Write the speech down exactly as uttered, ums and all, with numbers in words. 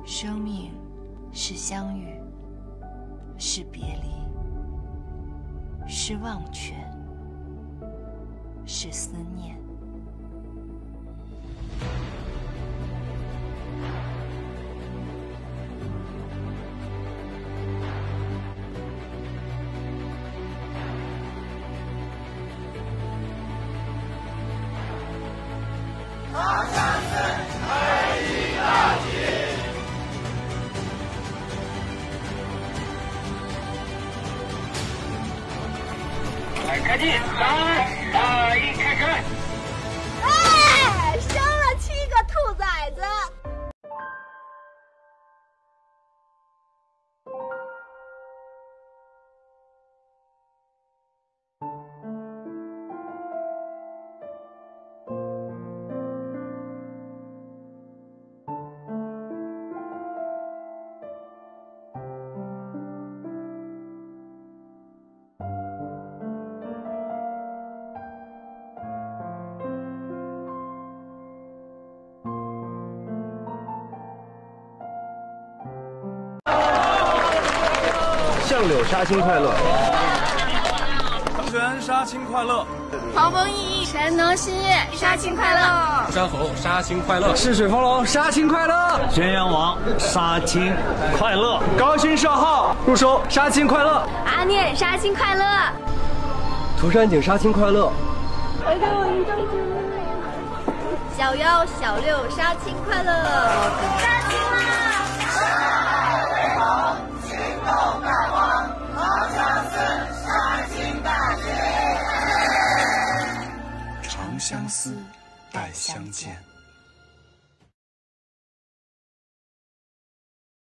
生命是相遇，是别离，是忘却，是思念。 开进，三二一，开开！ 哎，生了七个兔崽子！ 相柳杀青快乐， 唐玄杀青快乐， 狂风熠熠，神农新月，杀青快乐！ 山猴杀青快乐， 逝水风龙杀青快乐， 咸阳王杀青快乐， 高勋少昊入收杀青快乐， 阿念杀青快乐， 涂山璟杀青快乐， 小妖小六杀青快乐，杀青啦！ 行动大王，好相思，杀青大捷。 长相思，待相见。